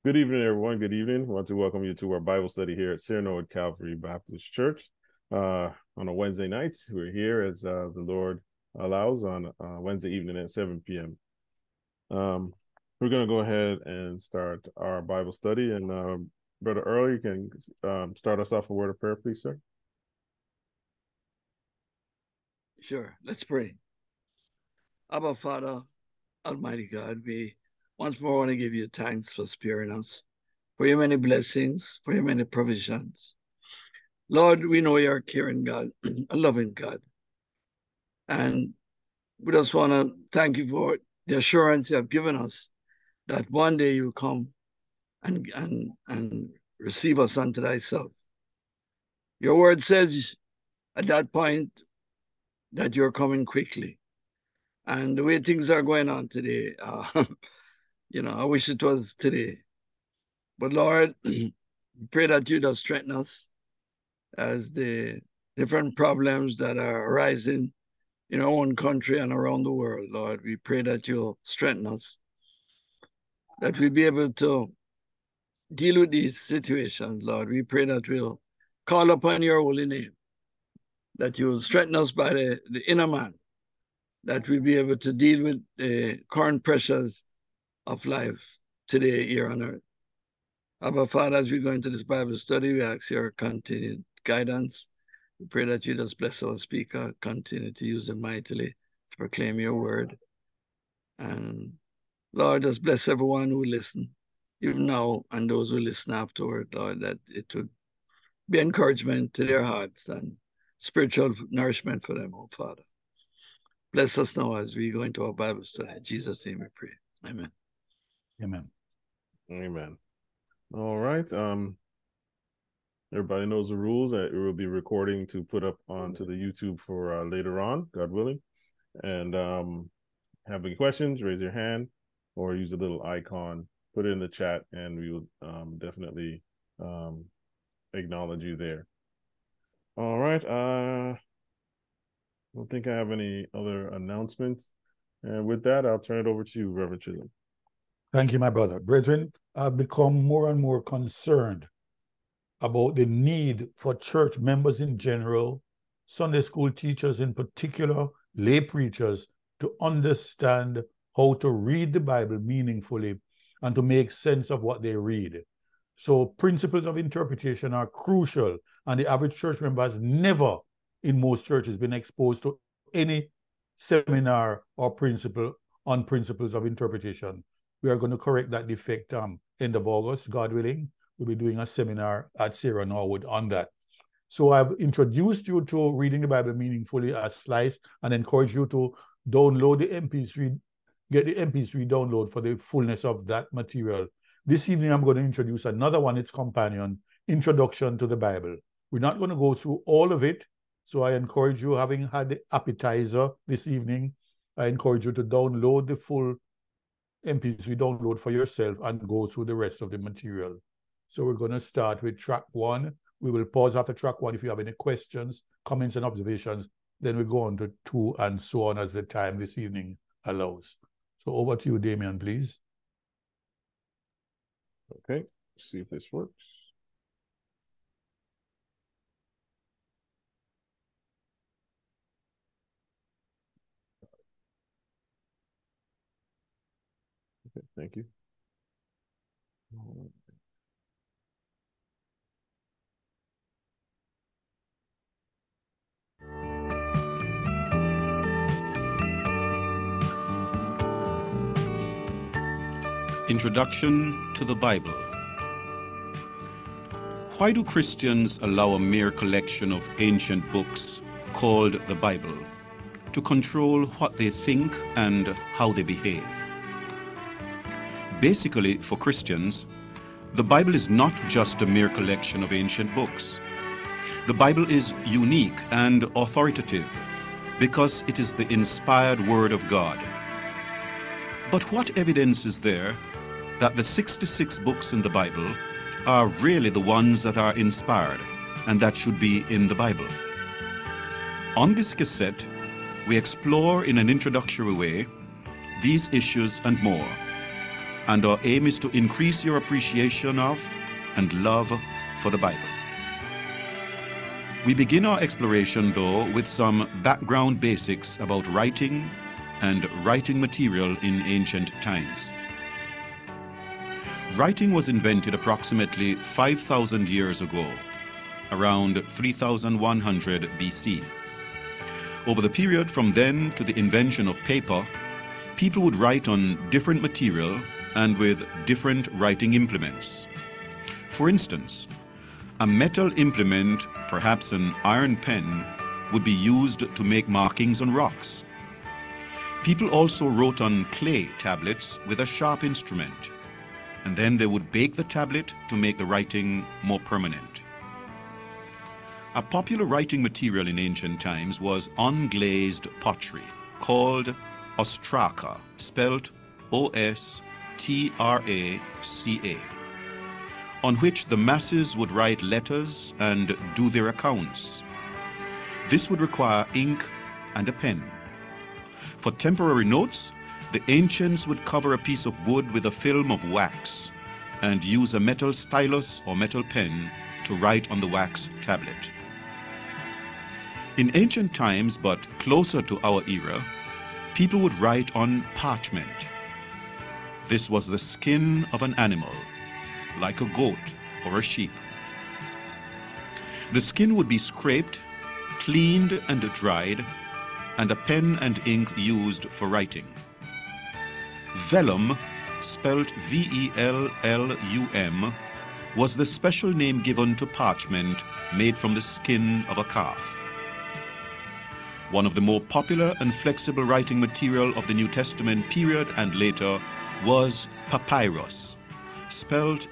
Good evening, everyone. Good evening. I want to welcome you to our Bible study here at Cyrano Calvary Baptist Church on a Wednesday night. We're here as the Lord allows on Wednesday evening at 7 p.m. We're going to go ahead and start our Bible study. And Brother Earl, you can start us off a word of prayer, please, sir. Sure. Let's pray. Abba, Father, Almighty God, we once more want to give you thanks for sparing us, for your many blessings, for your many provisions. Lord, we know you're a caring God, a loving God. And we just want to thank you for the assurance you have given us that one day you'll come and receive us unto thyself. Your word says at that point that you're coming quickly. And the way things are going on today, I wish it was today. But Lord, pray that you just strengthen us as the different problems that are arising in our own country and around the world, Lord. We pray that you'll strengthen us, that we'll be able to deal with these situations, Lord. We pray that we'll call upon your holy name, that you'll strengthen us by the inner man, that we'll be able to deal with the current pressures of life today here on earth. Abba, Father, as we go into this Bible study, we ask your continued guidance. We pray that you just bless our speaker, continue to use him mightily to proclaim your word. And Lord, just bless everyone who listen, even now, and those who listen afterward, Lord, that it would be encouragement to their hearts and spiritual nourishment for them, oh Father. Bless us now as we go into our Bible study. In Jesus' name we pray. Amen. Amen. Amen. All right. Everybody knows the rules that we will be recording to put up onto the YouTube for later on, God willing. And have any questions, raise your hand or use a little icon, put it in the chat, and we will definitely acknowledge you there. All right. I don't think I have any other announcements. And with that, I'll turn it over to you, Reverend Chisholm. Thank you, my brother. Brethren, I've become more and more concerned about the need for church members in general, Sunday school teachers in particular, lay preachers, to understand how to read the Bible meaningfully and to make sense of what they read. So principles of interpretation are crucial, and the average church member has never, in most churches, been exposed to any seminar or principle on principles of interpretation. We are going to correct that defect end of August, God willing. We'll be doing a seminar at Sarah Norwood on that. So I've introduced you to reading the Bible meaningfully as slice and encourage you to download the MP3, get the MP3 download for the fullness of that material. This evening, I'm going to introduce another one, its companion, Introduction to the Bible. We're not going to go through all of it. So I encourage you, having had the appetizer this evening, I encourage you to download the full MP3 download for yourself and go through the rest of the material. So we're going to start with track 1. We will pause after track 1 if you have any questions, comments, and observations. Then we go on to 2 and so on as the time this evening allows. So over to you, Damien, please. Okay, see if this works. Okay, thank you. Introduction to the Bible. Why do Christians allow a mere collection of ancient books called the Bible to control what they think and how they behave? Basically, for Christians, the Bible is not just a mere collection of ancient books. The Bible is unique and authoritative because it is the inspired Word of God. But what evidence is there that the 66 books in the Bible are really the ones that are inspired and that should be in the Bible? On this cassette, we explore in an introductory way these issues and more. and our aim is to increase your appreciation of and love for the Bible. We begin our exploration, though, with some background basics about writing and writing material in ancient times. Writing was invented approximately 5,000 years ago, around 3100 BC. Over the period from then to the invention of paper, people would write on different material and with different writing implements. For instance, a metal implement, perhaps an iron pen, would be used to make markings on rocks. People also wrote on clay tablets with a sharp instrument, and then they would bake the tablet to make the writing more permanent. A popular writing material in ancient times was unglazed pottery, called ostraca, spelt O-S-T-R-A-C-A, on which the masses would write letters and do their accounts. This would require ink and a pen. For temporary notes, the ancients would cover a piece of wood with a film of wax and use a metal stylus or metal pen to write on the wax tablet. In ancient times, but closer to our era, people would write on parchment. This was the skin of an animal, like a goat or a sheep. The skin would be scraped, cleaned and dried, and a pen and ink used for writing. Vellum, spelt V-E-L-L-U-M, was the special name given to parchment made from the skin of a calf. One of the more popular and flexible writing material of the New Testament period and later was papyrus, spelled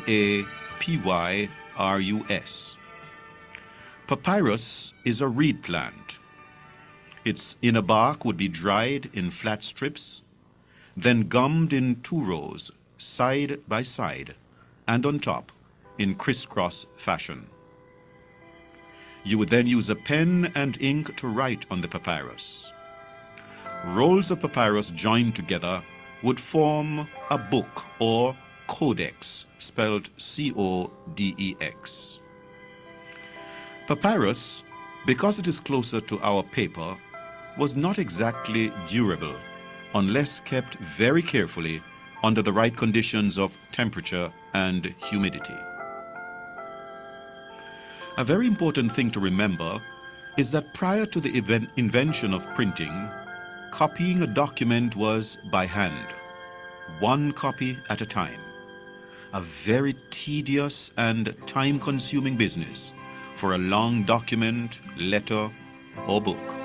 P-A-P-Y-R-U-S. Papyrus is a reed plant. Its inner bark would be dried in flat strips, then gummed in 2 rows, side by side, and on top, in crisscross fashion. You would then use a pen and ink to write on the papyrus. Rolls of papyrus joined together would form a book or codex, spelled C-O-D-E-X. Papyrus, because it is closer to our paper, was not exactly durable unless kept very carefully under the right conditions of temperature and humidity. A very important thing to remember is that prior to the invention of printing, copying a document was by hand, 1 copy at a time. A very tedious and time-consuming business for a long document, letter, or book.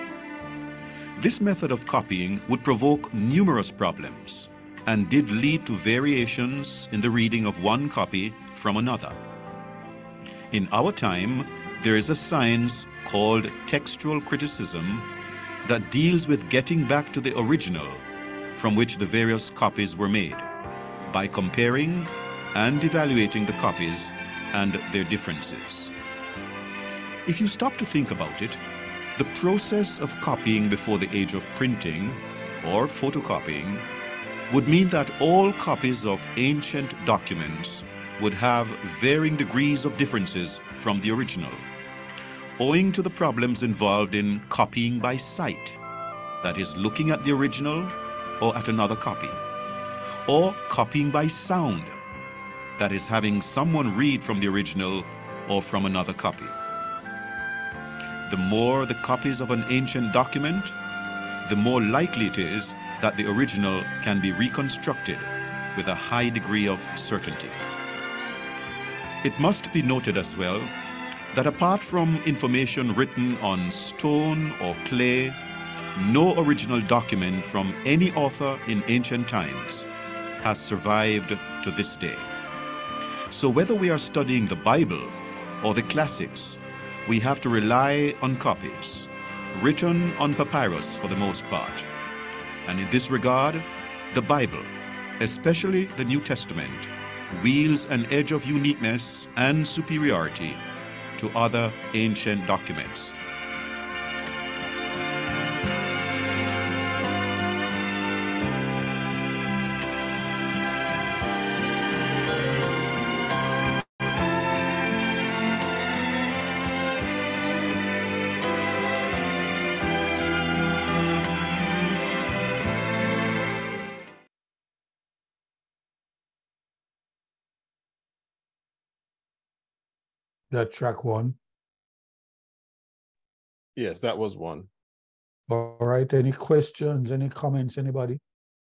This method of copying would provoke numerous problems and did lead to variations in the reading of one copy from another. In our time, there is a science called textual criticism that deals with getting back to the original from which the various copies were made by comparing and evaluating the copies and their differences. If you stop to think about it, the process of copying before the age of printing or photocopying would mean that all copies of ancient documents would have varying degrees of differences from the original, owing to the problems involved in copying by sight, that is, looking at the original or at another copy, or copying by sound, that is, having someone read from the original or from another copy. The more the copies of an ancient document, the more likely it is that the original can be reconstructed with a high degree of certainty. It must be noted as well that apart from information written on stone or clay, no original document from any author in ancient times has survived to this day. So whether we are studying the Bible or the classics, we have to rely on copies, written on papyrus for the most part. And in this regard, the Bible, especially the New Testament, wields an edge of uniqueness and superiority to other ancient documents. That track one. Yes, that was one. All right. Any questions? Any comments? Anybody?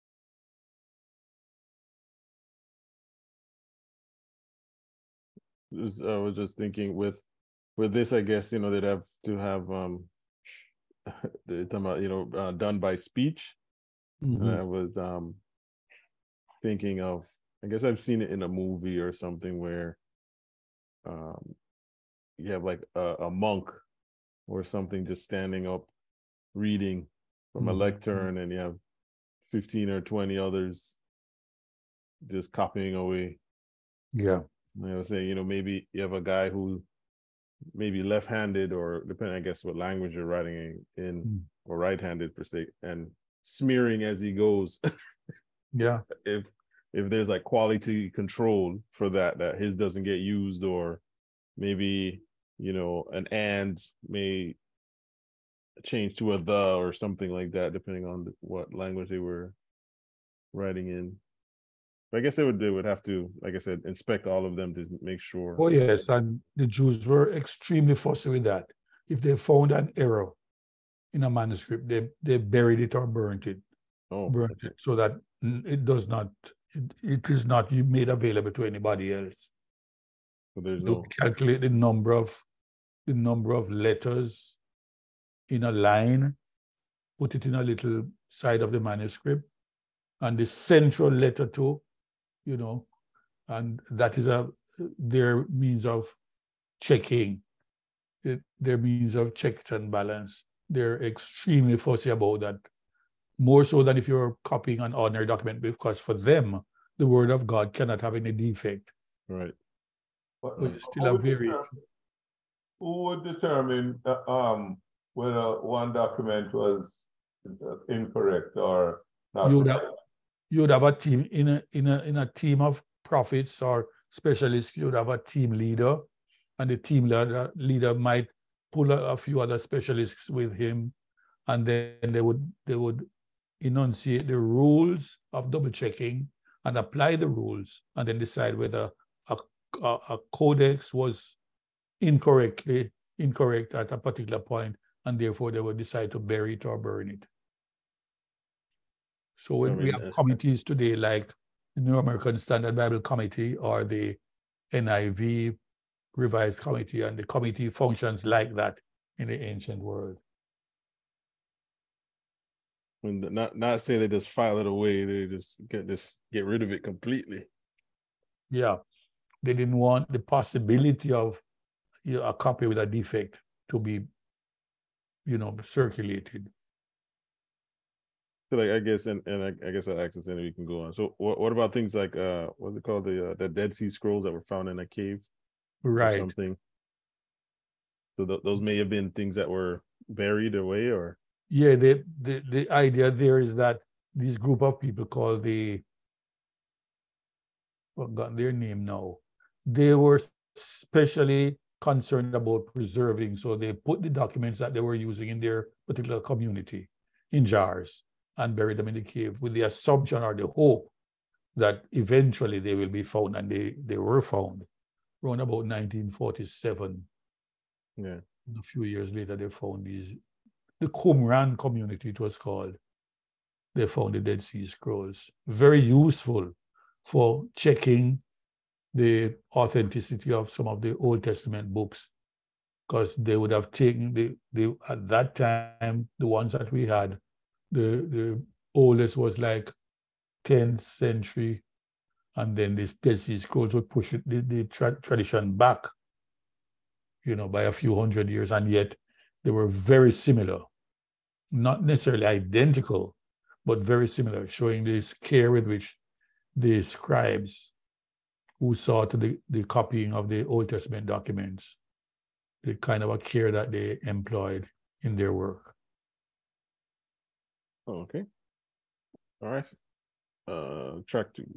I was just thinking with this, I guess, they'd have to have they're talking about, done by speech. Mhm. And I was thinking of, I guess I've seen it in a movie or something where you have like a monk or something just standing up reading from a Mhm. lectern, and you have 15 or 20 others just copying away. Yeah. I was saying, maybe you have a guy who maybe left-handed, or depending, I guess, what language you're writing in, or right-handed per se, and smearing as he goes. Yeah. If there's like quality control for that his doesn't get used, or maybe an and may change to a the or something like that, depending on what language they were writing in. But I guess they would have to, like I said, inspect all of them to make sure. Oh, yes. And the Jews were extremely fussy with that. If they found an error in a manuscript, they buried it or burnt it. Burnt Okay. it so that it does not, it is not made available to anybody else. So there's You calculate the number of letters in a line, put it in a little side of the manuscript, and the central letter too, and that is their means of checking, their means of checks and balance. They're extremely fussy about that, more so than if you're copying an ordinary document, because for them, the word of God cannot have any defect. right. But you still have variation. Who would determine whether one document was incorrect or not? You would have a team in a team of prophets or specialists. You would have a team leader, and the team leader might pull a few other specialists with him, and then they would enunciate the rules of double checking and apply the rules, and then decide whether a codex was incorrect at a particular point, and therefore they would decide to bury it or burn it. So when we have committees today like the New American Standard Bible Committee or the NIV Revised Committee, and the committee functions like that in the ancient world. When not say they just file it away, they just get rid of it completely. Yeah, they didn't want the possibility of a copy with a defect to be, circulated. So like, I guess, and I guess I'll access it, we can go on. So what about things like what's it called, the Dead Sea Scrolls that were found in a cave, right? Or something. So those may have been things that were buried away, or yeah. The idea there is that this group of people called forgotten their name now. They were specially concerned about preserving, so they put the documents that they were using in their particular community in jars and buried them in the cave with the assumption or the hope that eventually they will be found, and they were found around about 1947. Yeah. And a few years later, they found the Qumran community, it was called. They found the Dead Sea Scrolls. Very useful for checking the authenticity of some of the Old Testament books, because they would have taken at that time, the ones that we had, the oldest was like 10th century, and then this Dead Sea Scrolls would push the tradition back, by a few hundred years, and yet they were very similar, not necessarily identical, but very similar, showing this care with which the scribes who saw to the copying of the Old Testament documents, the kind of a care that they employed in their work. Oh, okay. All right. Track 2.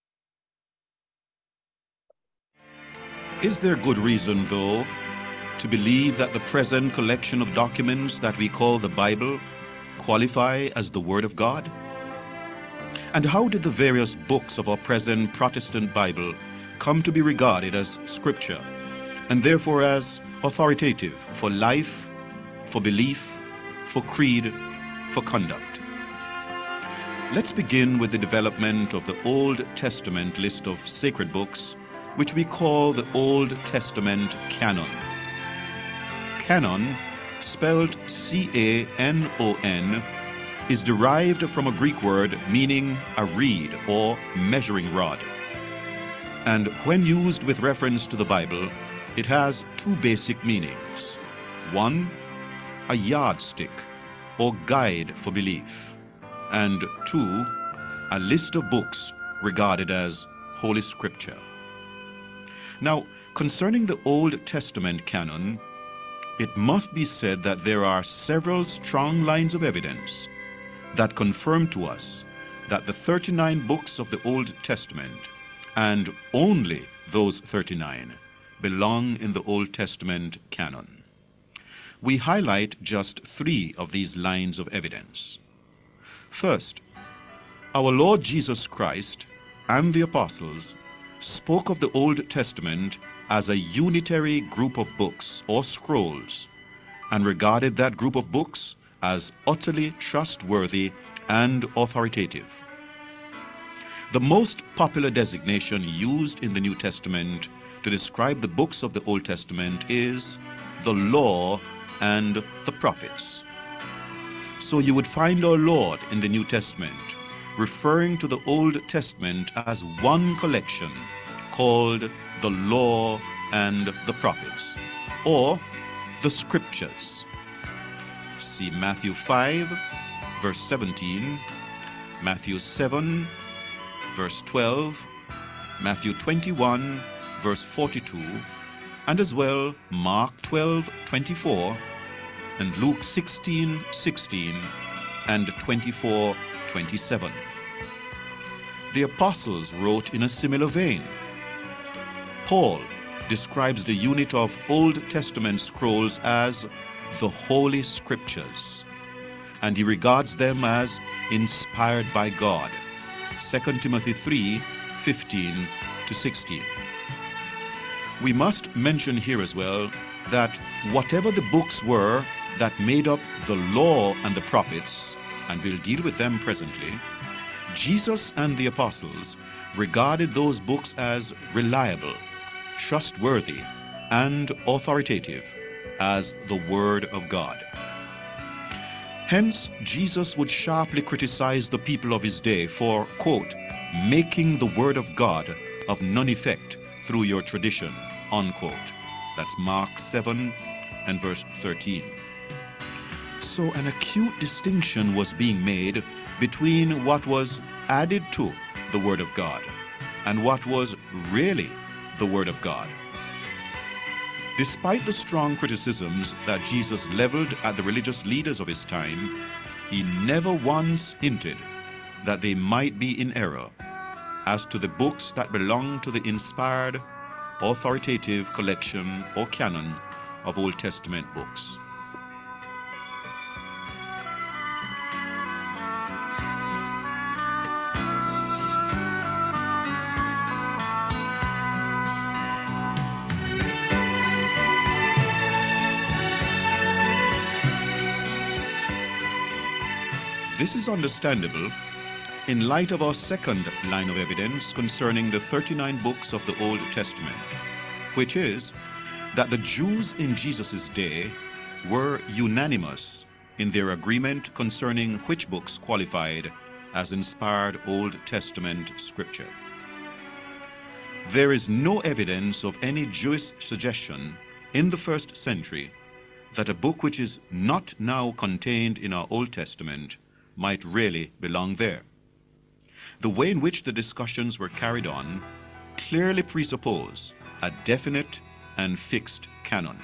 Is there good reason, though, to believe that the present collection of documents that we call the Bible qualify as the Word of God? And how did the various books of our present Protestant Bible come to be regarded as Scripture, and therefore as authoritative for life, for belief, for creed, for conduct. Let's begin with the development of the Old Testament list of sacred books, which we call the Old Testament canon. Canon, spelled C-A-N-O-N, is derived from a Greek word meaning a reed or measuring rod. And when used with reference to the Bible, it has two basic meanings. One, a yardstick or guide for belief, and two, a list of books regarded as Holy Scripture. Now, concerning the Old Testament canon, it must be said that there are several strong lines of evidence that confirm to us that the 39 books of the Old Testament, and only those 39, belong in the Old Testament canon. We highlight just 3 of these lines of evidence. First, our Lord Jesus Christ and the apostles spoke of the Old Testament as a unitary group of books or scrolls, and regarded that group of books as utterly trustworthy and authoritative. The most popular designation used in the New Testament to describe the books of the Old Testament is the Law and the Prophets. So you would find our Lord in the New Testament referring to the Old Testament as one collection called the Law and the Prophets, or the Scriptures. See Matthew 5, verse 17, Matthew 7, verse 12, Matthew 21, verse 42, and as well Mark 12, 24, and Luke 16, 16, and 24, 27. The apostles wrote in a similar vein. Paul describes the unit of Old Testament scrolls as the Holy Scriptures, and he regards them as inspired by God. 2 Timothy 3, 15 to 16. We must mention here as well that whatever the books were that made up the Law and the Prophets, and we'll deal with them presently, Jesus and the apostles regarded those books as reliable, trustworthy, and authoritative as the Word of God. Hence, Jesus would sharply criticize the people of his day for, quote, making the Word of God of none effect through your tradition, unquote. That's Mark 7 and verse 13. So an acute distinction was being made between what was added to the Word of God and what was really the Word of God. Despite the strong criticisms that Jesus leveled at the religious leaders of his time, he never once hinted that they might be in error as to the books that belong to the inspired, authoritative collection or canon of Old Testament books. This is understandable in light of our second line of evidence concerning the 39 books of the Old Testament, which is that the Jews in Jesus' day were unanimous in their agreement concerning which books qualified as inspired Old Testament scripture. There is no evidence of any Jewish suggestion in the first century that a book which is not now contained in our Old Testament might really belong there. The way in which the discussions were carried on clearly presuppose a definite and fixed canon.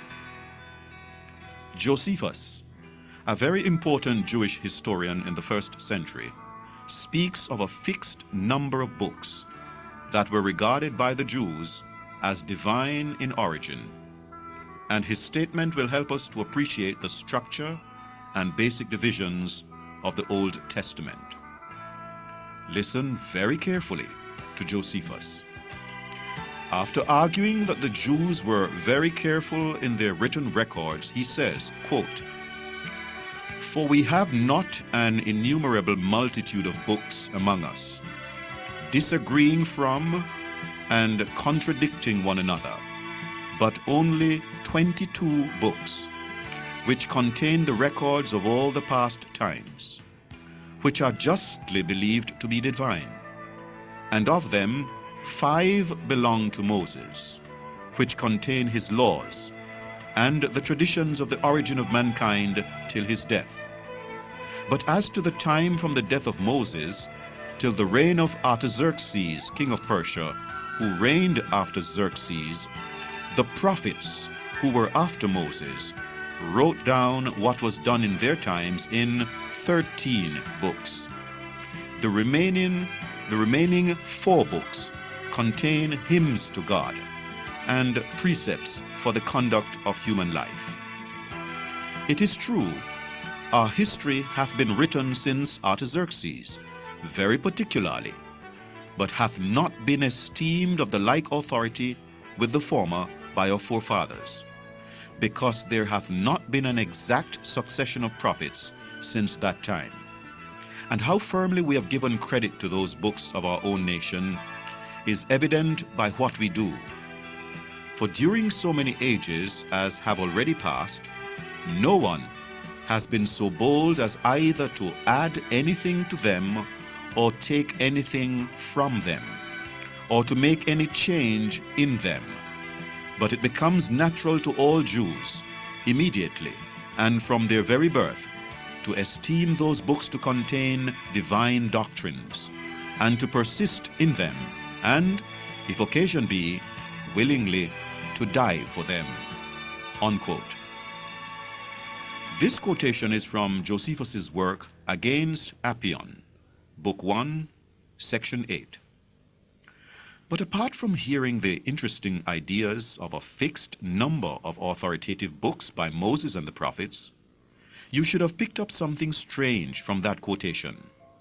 Josephus, a very important Jewish historian in the first century, speaks of a fixed number of books that were regarded by the Jews as divine in origin, and his statement will help us to appreciate the structure and basic divisions of the Old Testament. Listen very carefully to Josephus. After arguing that the Jews were very careful in their written records, he says, quote, "For we have not an innumerable multitude of books among us, disagreeing from and contradicting one another, but only 22 books, which contain the records of all the past times, which are justly believed to be divine. And of them 5 belong to Moses, which contain his laws, and the traditions of the origin of mankind till his death. But as to the time from the death of Moses till the reign of Artaxerxes, king of Persia, who reigned after Xerxes, the prophets who were after Moses wrote down what was done in their times in 13 books. The remaining 4 books contain hymns to God and precepts for the conduct of human life. It is true, our history hath been written since Artaxerxes, very particularly, but hath not been esteemed of the like authority with the former by our forefathers, because there hath not been an exact succession of prophets since that time. And how firmly we have given credit to those books of our own nation is evident by what we do. For during so many ages as have already passed, no one has been so bold as either to add anything to them or take anything from them, or to make any change in them. But it becomes natural to all Jews, immediately and from their very birth, to esteem those books to contain divine doctrines, and to persist in them, and, if occasion be, willingly to die for them." Unquote. This quotation is from Josephus's work Against Appian, Book 1, Section 8. But apart from hearing the interesting ideas of a fixed number of authoritative books by Moses and the prophets, you should have picked up something strange from that quotation.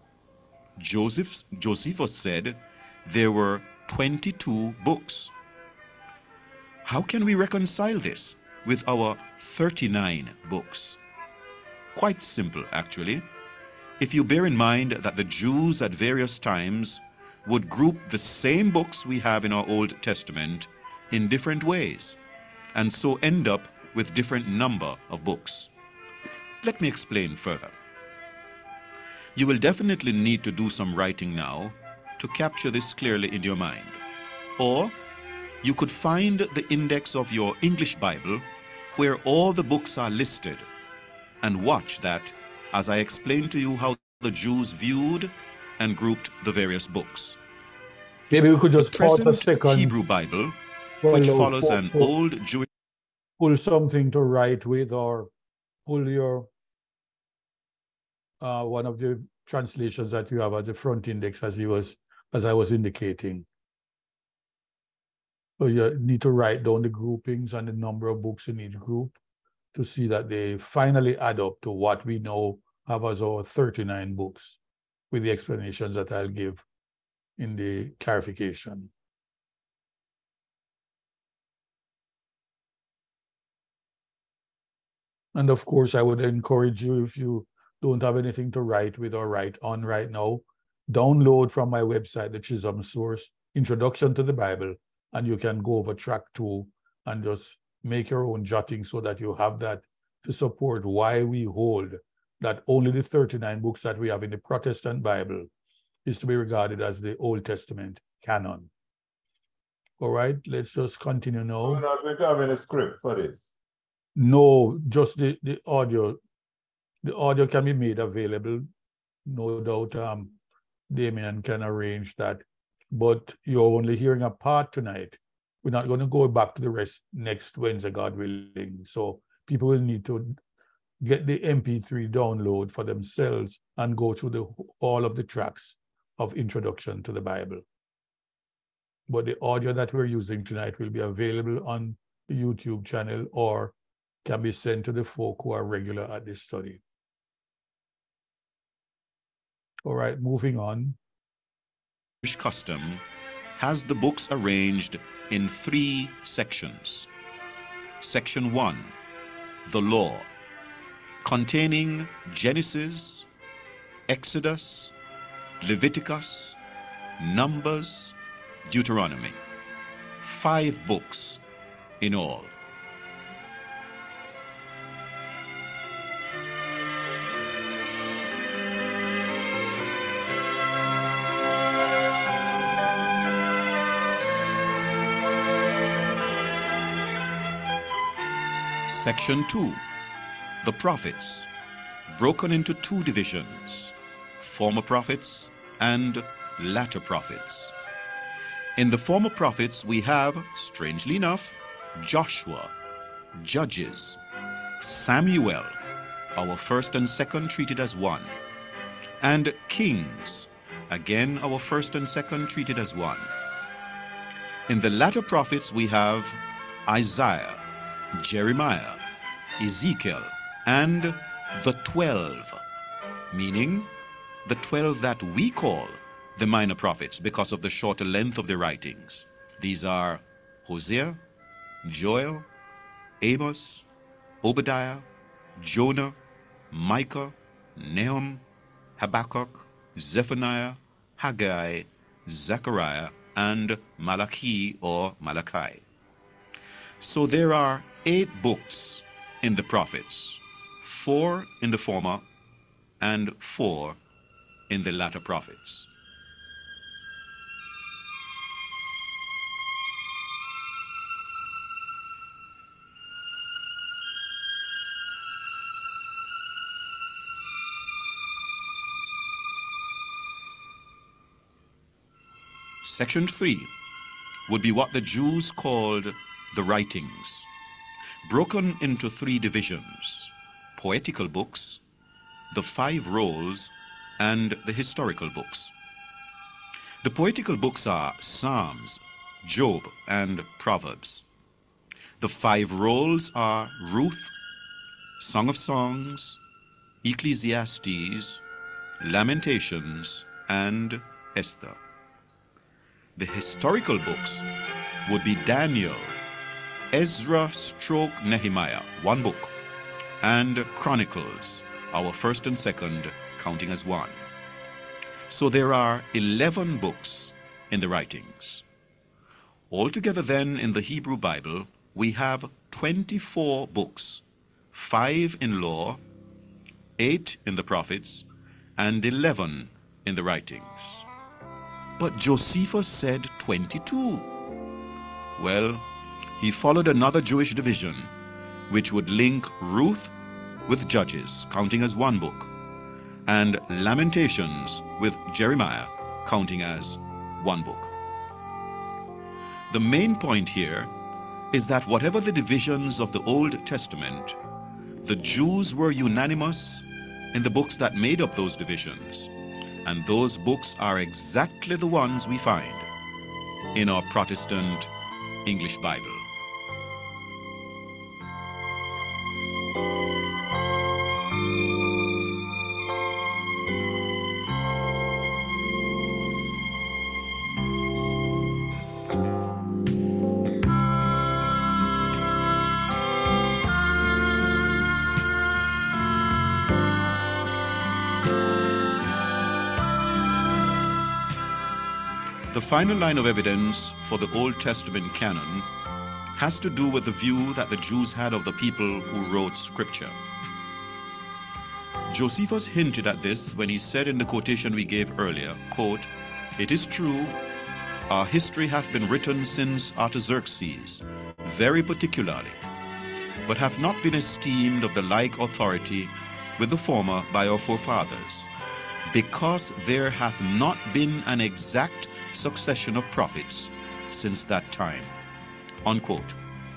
Josephus said there were 22 books. How can we reconcile this with our 39 books? Quite simple, actually. If you bear in mind that the Jews at various times would group the same books we have in our Old Testament in different ways, and so end up with different number of books. Let me explain further. You will definitely need to do some writing now to capture this clearly in your mind. Or you could find the index of your English Bible where all the books are listed, and watch that as I explain to you how the Jews viewed and grouped the various books. Maybe we could just The pause a present second. Hebrew Bible, which follows an old Jewish... Pull something to write with, or pull your one of the translations that you have at the front index as I was indicating. So you need to write down the groupings and the number of books in each group to see that they finally add up to what we now have as our 39 books, with the explanations that I'll give in the clarification. And of course, I would encourage you, if you don't have anything to write with or write on right now, download from my website, the Chisholm Source, Introduction to the Bible, and you can go over track 2 and just make your own jotting so that you have that to support why we hold that only the 39 books that we have in the Protestant Bible is to be regarded as the Old Testament canon. All right, let's just continue now. We're not going to have any script for this. No, just the audio. The audio can be made available. No doubt Damien can arrange that. But you're only hearing a part tonight. We're not going to go back to the rest next Wednesday, God willing. So people will need to get the MP3 download for themselves and go through all of the tracks of Introduction to the Bible. But the audio that we're using tonight will be available on the YouTube channel or can be sent to the folk who are regular at this study. All right, moving on. Custom has the books arranged in 3 sections. Section 1, the law, containing Genesis, Exodus, Leviticus, Numbers, Deuteronomy. 5 books in all. Section 2, the prophets, broken into 2 divisions, former prophets and latter prophets. In the former prophets we have, strangely enough, Joshua, Judges, Samuel, our first and second treated as one, and Kings, again our first and second treated as one. In the latter prophets we have Isaiah, Jeremiah, Ezekiel, and the 12, meaning the 12 that we call the minor prophets because of the shorter length of their writings. These are Hosea, Joel, Amos, Obadiah, Jonah, Micah, Nahum, Habakkuk, Zephaniah, Haggai, Zechariah, and Malachi or Malachi. So there are 8 books in the prophets, 4 in the former and 4 in the latter prophets. Section 3 would be what the Jews called the writings, broken into 3 divisions: poetical books, the 5 rolls, and the historical books. The poetical books are Psalms, Job, and Proverbs. The 5 rolls are Ruth, Song of Songs, Ecclesiastes, Lamentations, and Esther. The historical books would be Daniel, Ezra / Nehemiah, 1 book, and Chronicles, our first and second, counting as 1. So there are 11 books in the writings. Altogether then in the Hebrew Bible, we have 24 books, 5 in law, 8 in the prophets, and 11 in the writings. But Josephus said 22. Well, he followed another Jewish division, which would link Ruth with Judges, counting as 1 book, and Lamentations with Jeremiah, counting as 1 book. The main point here is that whatever the divisions of the Old Testament, the Jews were unanimous in the books that made up those divisions, and those books are exactly the ones we find in our Protestant English Bible. The final line of evidence for the Old Testament canon has to do with the view that the Jews had of the people who wrote Scripture. Josephus hinted at this when he said in the quotation we gave earlier, quote, "It is true, our history hath been written since Artaxerxes, very particularly, but hath not been esteemed of the like authority with the former by our forefathers, because there hath not been an exact succession of prophets since that time." Unquote.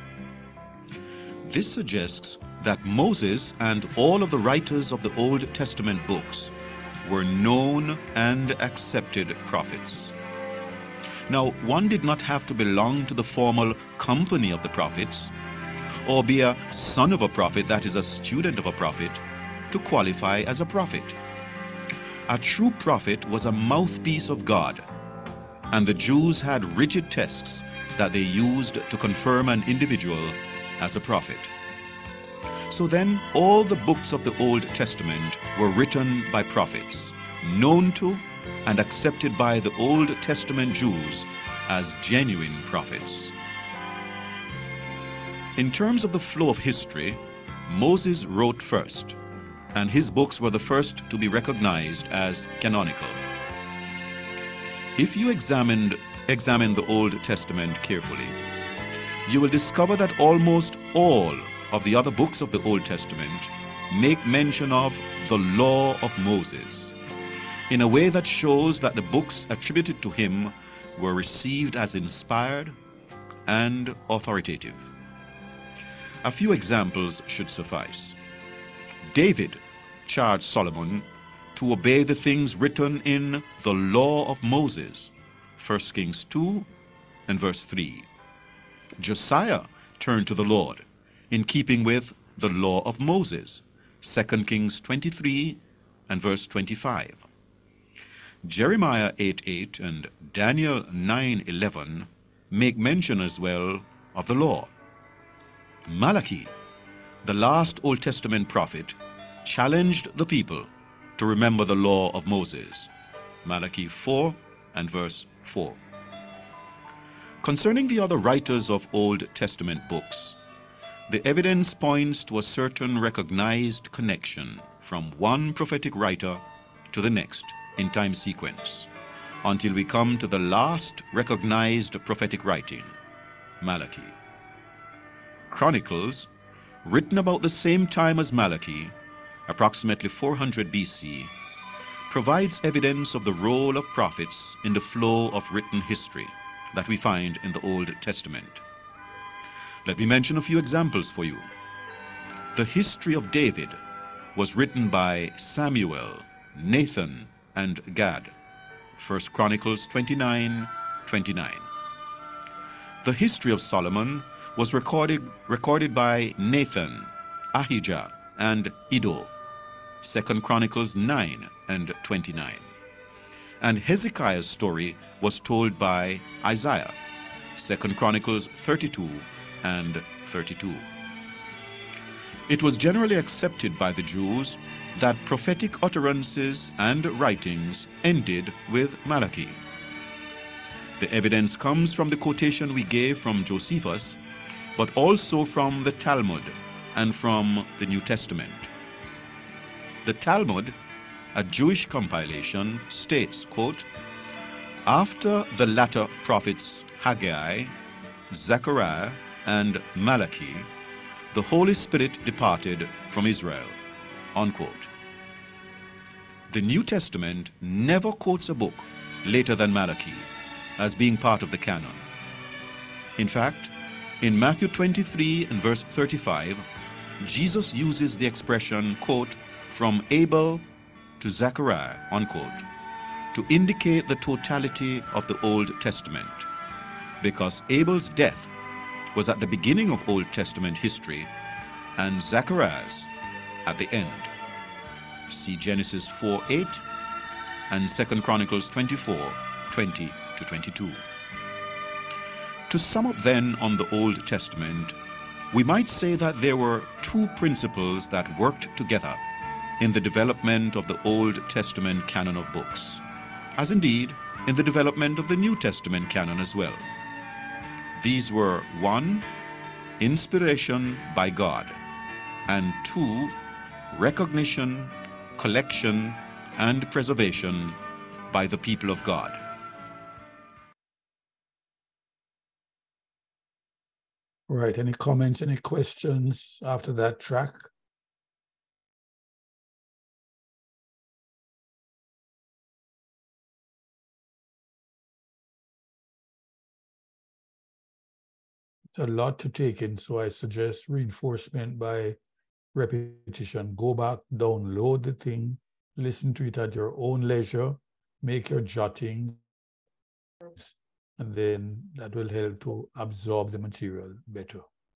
This suggests that Moses and all of the writers of the Old Testament books were known and accepted prophets. Now, one did not have to belong to the formal company of the prophets, or be a son of a prophet, that is, a student of a prophet, to qualify as a prophet. A true prophet was a mouthpiece of God, and the Jews had rigid tests that they used to confirm an individual as a prophet. So then, all the books of the Old Testament were written by prophets, known to and accepted by the Old Testament Jews as genuine prophets. In terms of the flow of history, Moses wrote first, and his books were the first to be recognized as canonical. If you examine the Old Testament carefully, you will discover that almost all of the other books of the Old Testament make mention of the law of Moses in a way that shows that the books attributed to him were received as inspired and authoritative. A few examples should suffice. David charged Solomon to obey the things written in the law of Moses, 1 Kings 2 and verse 3. Josiah turned to the Lord in keeping with the law of Moses, 2 Kings 23 and verse 25. Jeremiah 8:8 and Daniel 9:11 make mention as well of the law. Malachi, the last Old Testament prophet, challenged the people to remember the law of Moses, Malachi 4 and verse 4. Concerning the other writers of Old Testament books, the evidence points to a certain recognized connection from one prophetic writer to the next in time sequence, until we come to the last recognized prophetic writing, Malachi. Chronicles, written about the same time as Malachi, approximately 400 BC, provides evidence of the role of prophets in the flow of written history that we find in the Old Testament. Let me mention a few examples for you. The history of David was written by Samuel, Nathan, and Gad, 1 Chronicles 29:29. The history of Solomon was recorded by Nathan, Ahijah, and Iddo, 2 Chronicles 9 and 29. And Hezekiah's story was told by Isaiah, 2 Chronicles 32 and 32. It was generally accepted by the Jews that prophetic utterances and writings ended with Malachi. The evidence comes from the quotation we gave from Josephus, but also from the Talmud and from the New Testament. The Talmud, a Jewish compilation, states, quote, "After the latter prophets Haggai, Zechariah, and Malachi, the Holy Spirit departed from Israel," unquote. The New Testament never quotes a book later than Malachi as being part of the canon. In fact, in Matthew 23 and verse 35, Jesus uses the expression, quote, "from Abel to Zechariah," unquote, to indicate the totality of the Old Testament, because Abel's death was at the beginning of Old Testament history and Zechariah's at the end. See Genesis 4:8 and 2 Chronicles 24:20-22. To sum up then on the Old Testament, we might say that there were two principles that worked together in the development of the Old Testament canon of books, as indeed in the development of the New Testament canon as well. These were: 1, inspiration by God, and 2, recognition, collection, and preservation by the people of God. Right. Any comments, any questions after that track? It's a lot to take in, so I suggest reinforcement by repetition. Go back, download the thing, listen to it at your own leisure, make your jotting, and then that will help to absorb the material better.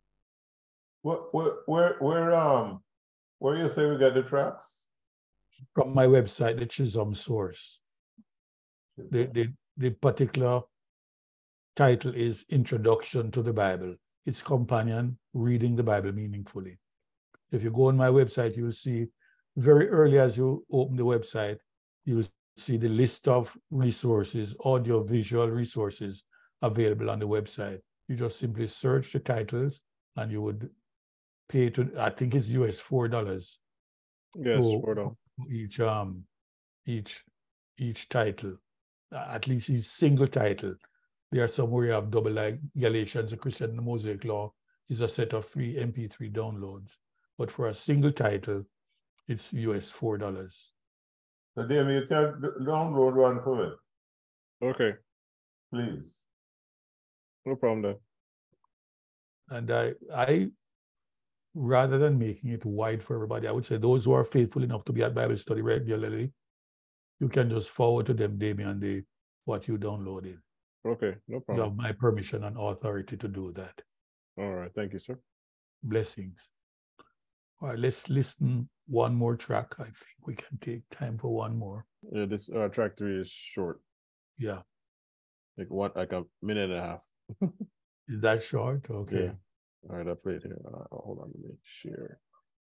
Where you say we got the tracks? From my website, the Chisholm source. The particular title is Introduction to the Bible. Its companion, Reading the Bible Meaningfully. If you go on my website, you'll see very early as you open the website, you'll see the list of resources, audio, visual resources available on the website. You just simply search the titles and you would pay to, I think it's US $4. Yes, $4. Each title, at least each single title. There are some where you have double, like Galatians, a Christian and the Mosaic Law is a set of 3 MP3 downloads. But for a single title, it's US $4. So, Damien, you can download one for me, Okay, please. no problem then. And I, rather than making it wide for everybody, I would say those who are faithful enough to be at Bible study regularly, you can just forward to them, Damien, what you downloaded. Okay, no You problem. have my permission and authority to do that. All right, thank you, sir. Blessings. All right, let's listen one more track. I think we can take time for one more. Yeah, this track 3 is short, Yeah. like a minute and a half. Is that short? Okay. Yeah. All right, I played here. Hold on, let me share.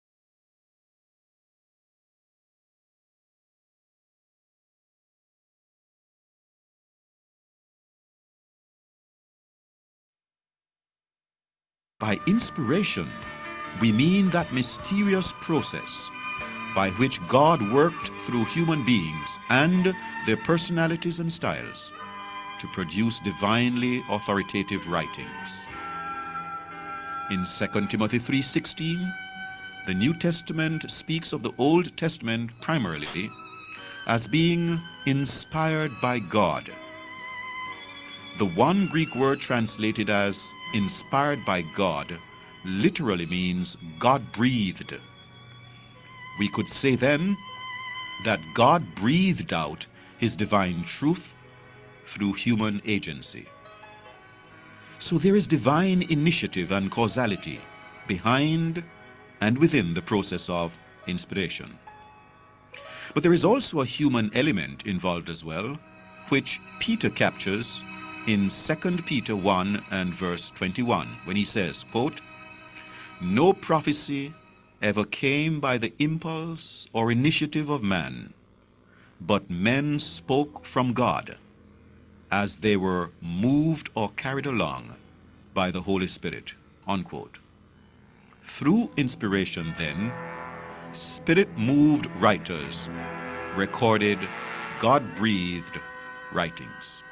By inspiration, we mean that mysterious process by which God worked through human beings and their personalities and styles to produce divinely authoritative writings. In 2 Timothy 3:16, the New Testament speaks of the Old Testament primarily as being inspired by God. The one Greek word translated as inspired by God literally means God-breathed. We could say then that God breathed out his divine truth through human agency. So there is divine initiative and causality behind and within the process of inspiration. But there is also a human element involved as well, which Peter captures in 2 Peter 1 and verse 21, when he says, quote, "No prophecy ever came by the impulse or initiative of man, but men spoke from God, as they were moved or carried along by the Holy Spirit," unquote. Through inspiration, then, Spirit-moved writers recorded God-breathed writings.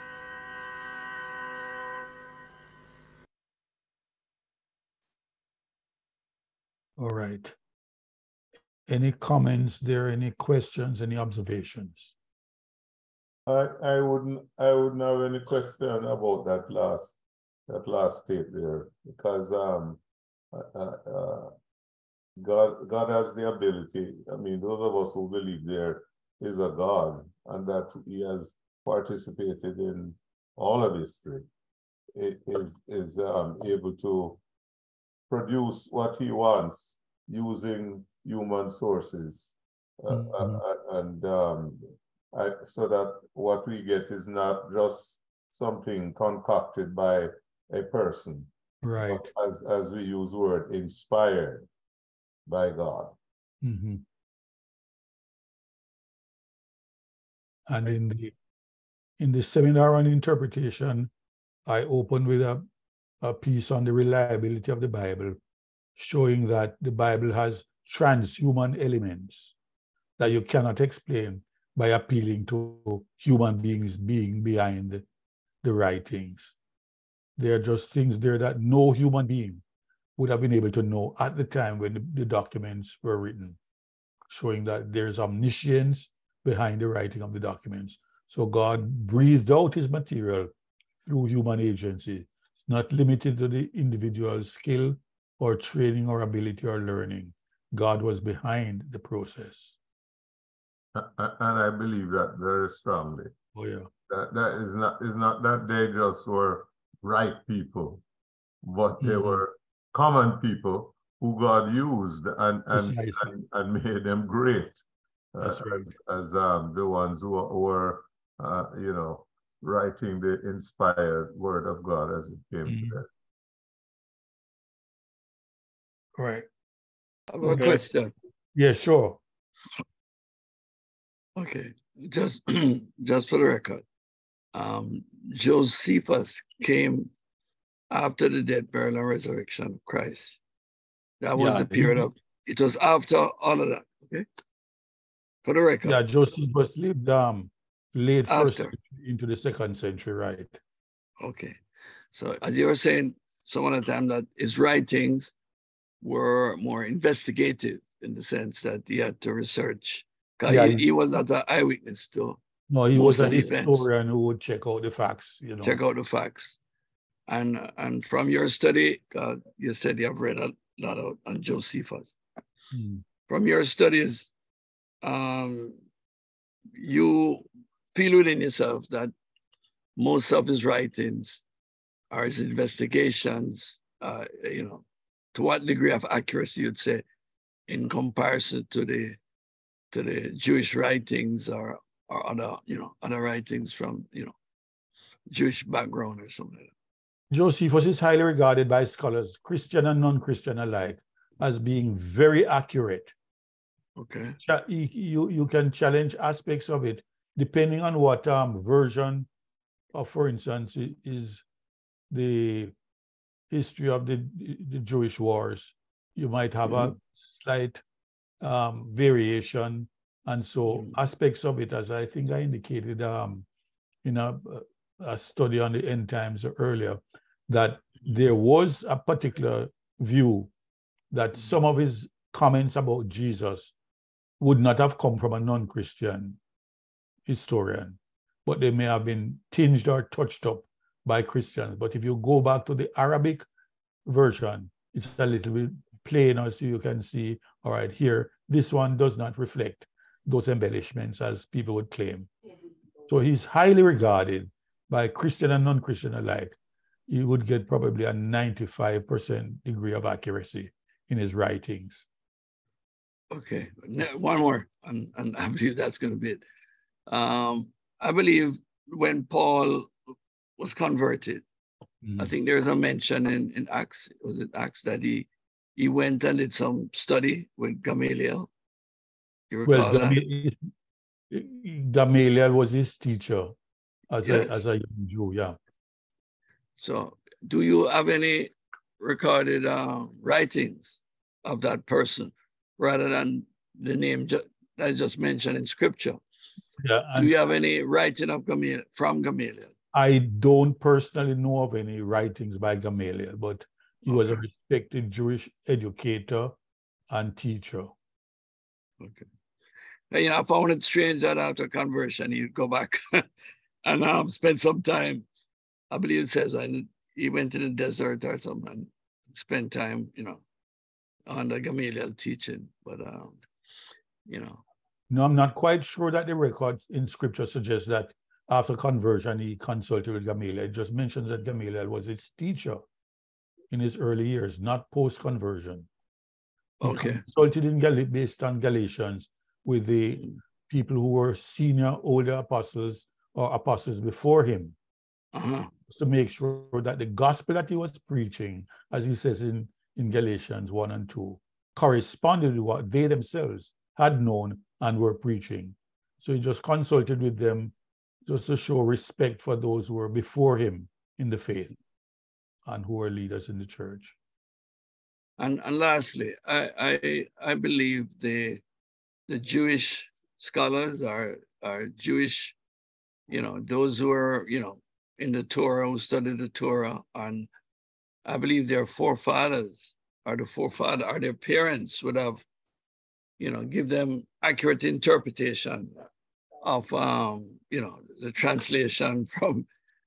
All right. Any comments there? Any questions? Any observations? I wouldn't have any question about that last tape there, because God has the ability. I mean, those of us who believe there is a God and that he has participated in all of history, is able to produce what he wants using human sources, so that what we get is not just something concocted by a person, Right. as we use the word, inspired by God. Mm-hmm. And in the seminar on interpretation, I opened with a piece on the reliability of the Bible, showing that the Bible has transhuman elements that you cannot explain by appealing to human beings being behind the writings. There are just things there that no human being would have been able to know at the time when the documents were written, showing that there's omniscience behind the writing of the documents. So God breathed out his material through human agency. It's not limited to the individual's skill or training or ability or learning. God was behind the process. And I believe that very strongly. Oh yeah. That is not that they just were right people, but they were common people who God used and made them great, That's right. as the ones who were writing the inspired word of God as it came to them. Right. I have a question. Yeah, sure. Okay, just just for the record, Josephus came after the death, burial, and resurrection of Christ. That was the period of, it was after all of that, okay? For the record. Yeah, Josephus lived late first After. century into the 2nd century, right? Okay. So as you were saying some of the time that his writings were more investigative in the sense that he had to research. Yeah, he was not an eyewitness to. No, he most was of an the events. historian who would check out the facts, you know. Check out the facts. And from your study, you said you have read a lot on Josephus. From your studies, you feel within yourself that most of his writings or his investigations, you know, to what degree of accuracy you'd say in comparison to the Jewish writings or other, you know, other writings from, you know, Jewish background or something like that? Josephus is highly regarded by scholars, Christian and non-Christian alike, as being very accurate. Okay. You can challenge aspects of it depending on what version of, for instance, is the history of the Jewish wars. You might have a slight variation, and so aspects of it, as I think I indicated in a study on the end times earlier, that there was a particular view that some of his comments about Jesus would not have come from a non-Christian historian, but they may have been tinged or touched up by Christians. But if you go back to the Arabic version, it's a little bit plainer, so you can see, all right, here, this one does not reflect those embellishments as people would claim. So he's highly regarded by Christian and non-Christian alike. He would get probably a 95% degree of accuracy in his writings. Okay, one more, and I believe that's going to be it. I believe when Paul was converted, I think there's a mention in Acts, was it Acts, that he went and did some study with Gamaliel. You recall that? Gamaliel was his teacher as a young Jew, yeah. So do you have any recorded writings of that person rather than the name that I just mentioned in scripture? Yeah. Do you have any writing of from Gamaliel? I don't personally know of any writings by Gamaliel, but he was a respected Jewish educator and teacher. Okay. You know, I found it strange that after conversion, he'd go back and spend some time. I believe it says he went to the desert or something and spent time, you know, on the Gamaliel teaching. But, you know. No, I'm not quite sure that the record in scripture suggests that after conversion, he consulted with Gamaliel. It just mentions that Gamaliel was his teacher in his early years, not post-conversion. He consulted based on Galatians with the people who were senior, older apostles or apostles before him, to make sure that the gospel that he was preaching, as he says in Galatians 1 and 2, corresponded with what they themselves had known and were preaching. So he just consulted with them just to show respect for those who were before him in the faith and who were leaders in the church. And lastly, I believe the Jewish scholars are Jewish, you know, those who are, you know, in the Torah, who studied the Torah, and I believe their forefathers or their parents would have, you know, give them accurate interpretation of, you know, the translation from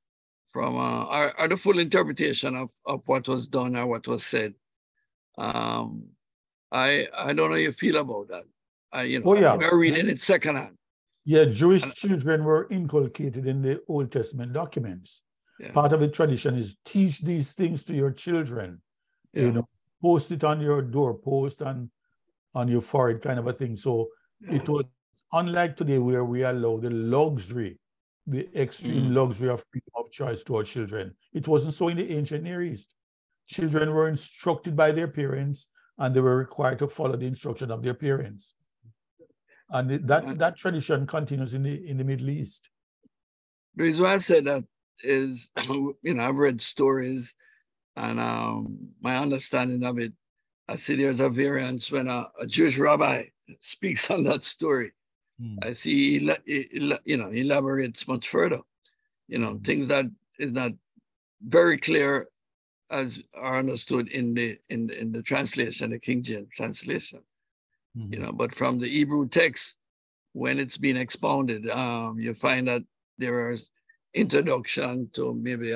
or the full interpretation of what was done or what was said. I don't know how you feel about that. You know, we're reading it secondhand. Yeah, Jewish children were inculcated in the Old Testament documents. Yeah. Part of the tradition is teach these things to your children. Yeah. You know, post it on your doorpost and on your forehead, kind of a thing. So it was unlike today where we allow the luxury the extreme luxury of freedom of choice to our children. It wasn't so in the ancient Near East. Children were instructed by their parents, and they were required to follow the instruction of their parents. And that tradition continues in the Middle East. The reason why I said that is, I've read stories, and my understanding of it, I see there's a variance when a Jewish rabbi speaks on that story. I see he elaborates much further. Things that is not very clear as are understood in the translation, the King James translation. But from the Hebrew text, when it's being expounded, you find that there is introduction to maybe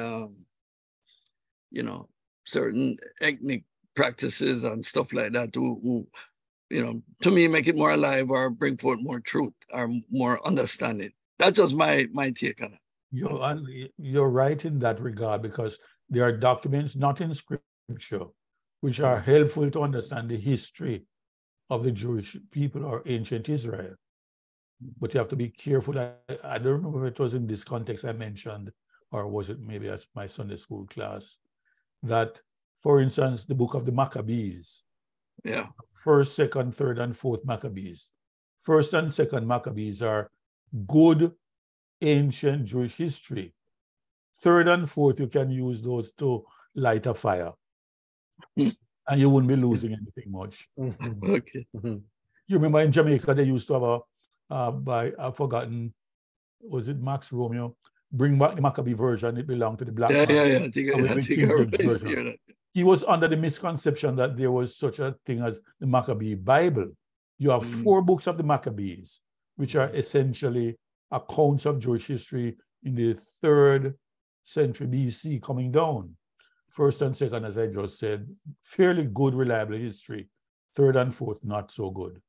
certain ethnic practices and stuff like that who to me make it more alive or bring forth more truth or more understanding. That's just my take on it. You're right in that regard, because there are documents not in scripture which are helpful to understand the history of the Jewish people or ancient Israel. But you have to be careful. I don't remember if it was in this context I mentioned, or was it maybe as my Sunday school class, that, for instance, the book of the Maccabees, first, second, third, and fourth Maccabees. First and second Maccabees are good ancient Jewish history. Third and fourth, you can use those to light a fire. And you wouldn't be losing anything much. Okay. You remember in Jamaica, they used to have I've forgotten, was it Max Romeo? Bring back the Maccabee version, it belonged to the black man. Yeah. I think I hear that. He was under the misconception that there was such a thing as the Maccabee Bible. You have 4 books of the Maccabees, which are essentially accounts of Jewish history in the 3rd century BC coming down. First and second, as I just said, fairly good, reliable history. Third and fourth, not so good.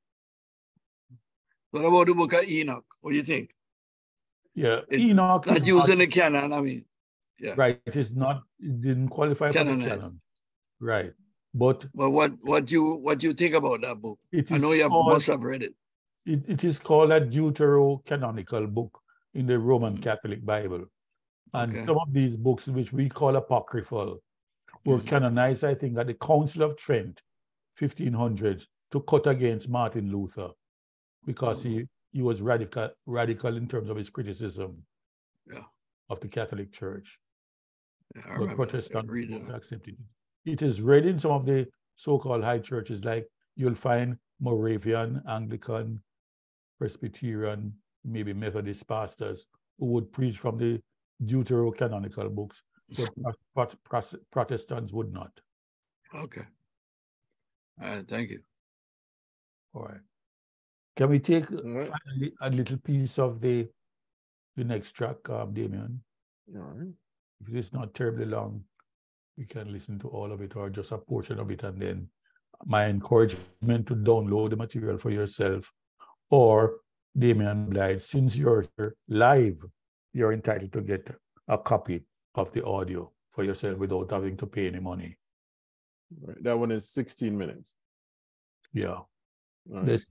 What about the book of Enoch? What do you think? Yeah, Enoch not used in the canon, I mean. Yeah. Right, it didn't qualify for the canon. Right. But what do you think about that book? I know you must have read it. It is called a deuterocanonical book in the Roman Catholic Bible. And some of these books, which we call apocryphal, were canonized, I think, at the Council of Trent, 1500s, to cut against Martin Luther, because he was radical in terms of his criticism of the Catholic Church. But Protestant accepted it. It is read in some of the so-called high churches, like you'll find Moravian, Anglican, Presbyterian, maybe Methodist pastors who would preach from the deuterocanonical books, but Protestants would not. Okay. All right, thank you. All right. Can we take finally a little piece of the next track, Damien? All right. If it's not terribly long, we can listen to all of it or just a portion of it, and then my encouragement to download the material for yourself, or Damien Blythe, since you're live, you're entitled to get a copy of the audio for yourself without having to pay any money. Right. That one is 16 minutes. Yeah. All right.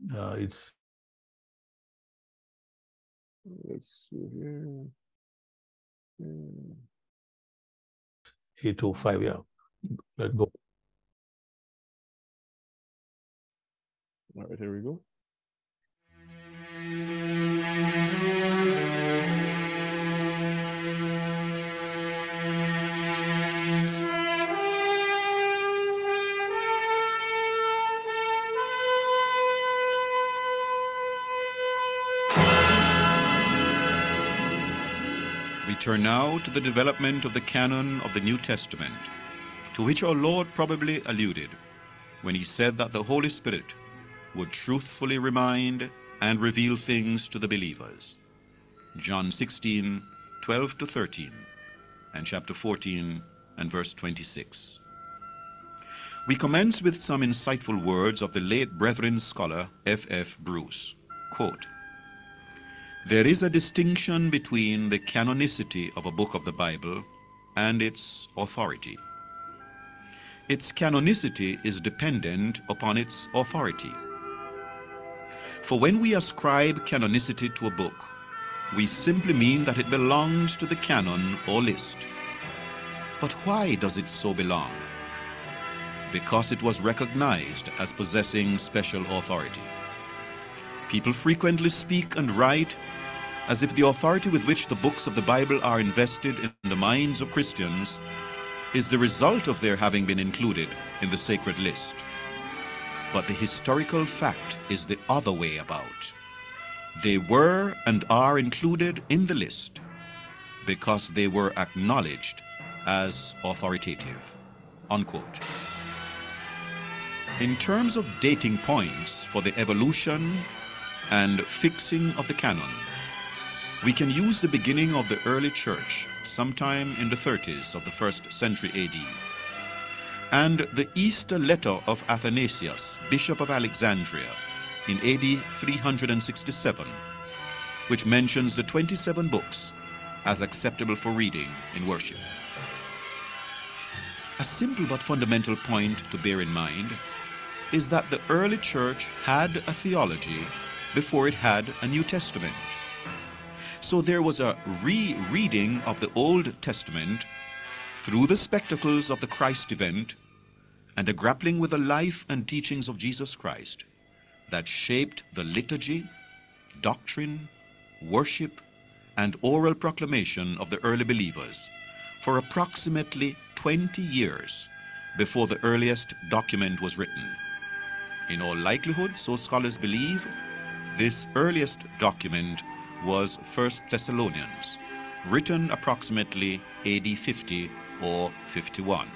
Let's see here. 805, yeah. Let's go. All right, here we go. We turn now to the development of the canon of the New Testament, to which our Lord probably alluded when he said that the Holy Spirit would truthfully remind and reveal things to the believers. John 16, 12 to 13, and chapter 14 and verse 26. We commence with some insightful words of the late Brethren scholar F.F. Bruce. Quote, "There is a distinction between the canonicity of a book of the Bible and its authority. Its canonicity is dependent upon its authority. For when we ascribe canonicity to a book, we simply mean that it belongs to the canon or list. But why does it so belong? Because it was recognized as possessing special authority. People frequently speak and write as if the authority with which the books of the Bible are invested in the minds of Christians is the result of their having been included in the sacred list. But the historical fact is the other way about. They were and are included in the list because they were acknowledged as authoritative, unquote. In terms of dating points for the evolution and fixing of the canon, we can use the beginning of the early church sometime in the 30s of the 1st century AD, and the Easter letter of Athanasius, Bishop of Alexandria, in AD 367, which mentions the 27 books as acceptable for reading in worship. A simple but fundamental point to bear in mind is that the early church had a theology before it had a New Testament. So there was a re-reading of the Old Testament through the spectacles of the Christ event and a grappling with the life and teachings of Jesus Christ that shaped the liturgy, doctrine, worship, and oral proclamation of the early believers for approximately 20 years before the earliest document was written. In all likelihood, so scholars believe, this earliest document was 1 Thessalonians, written approximately AD 50 or 51.